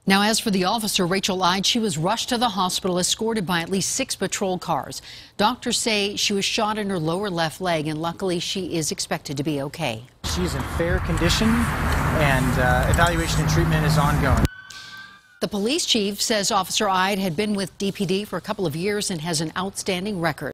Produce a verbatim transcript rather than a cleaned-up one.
Now, as for the officer, Rachel Eid, she was rushed to the hospital, escorted by at least six patrol cars. Doctors say she was shot in her lower left leg, and luckily she is expected to be okay. She's in fair condition, and uh, evaluation and treatment is ongoing. The police chief says Officer Eid had been with D P D for a couple of years and has an outstanding record.